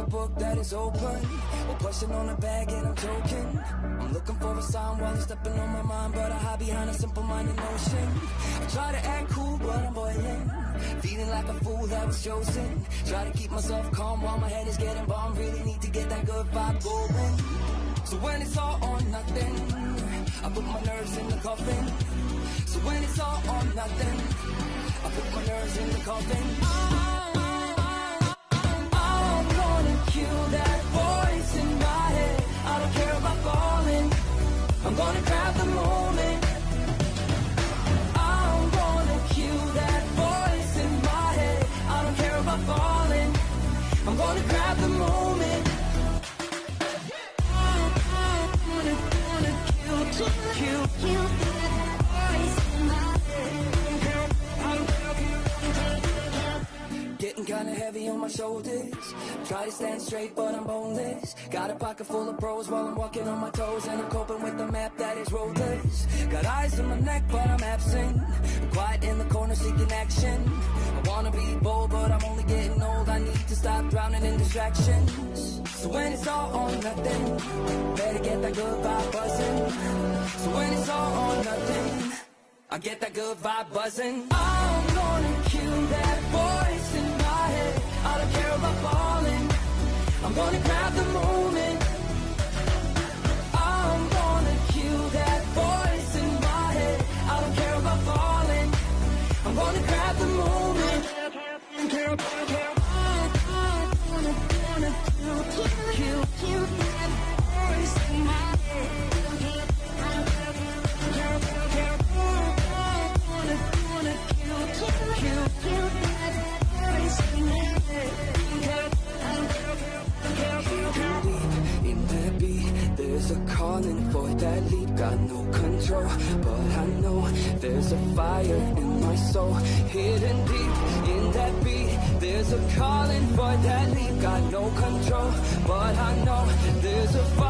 book that is open. We're pushing on the bag and I'm joking. I'm looking for a sign while it's stepping on my mind, but I hide behind a simple-minded notion. I try to act cool, but I'm boiling, feeling like a fool that was chosen. Try to keep myself calm while my head is getting bombed. Really need to get that good vibe going. So when it's all or nothing, I put my nerves in the coffin. So when it's all or nothing, I put my nerves in the coffin. I'm gonna kill that voice in my head. I don't care about falling. I'm gonna grab the moment. I'm gonna kill that voice in my head. I don't care about falling. I'm gonna grab the moment. Kill that voice in my head. Getting kinda heavy on my shoulders. Try to stand straight, but I'm boneless. Got a pocket full of pros while I'm walking on my toes, and I'm coping with the map that is roadless. Got eyes on my neck, but I'm absent. I'm quiet in the corner seeking action. I wanna be bold, but I'm only getting old. I need to stop drowning in distractions. So when it's all or nothing, better get that good vibe buzzing. So when it's all or nothing, I get that good vibe buzzing. I'm gonna kill that voice in my head. I don't care about falling. I'm gonna grab the moment. I'm gonna kill that voice in my head. I don't care about falling. I'm gonna grab the moment. Kill that voice in my head. In that beat, there's a calling for that leap. Got no control, but I know there's a fire in my soul. Hidden deep in that beat, there's a calling for that leap. Got no control, but I know there's a fire.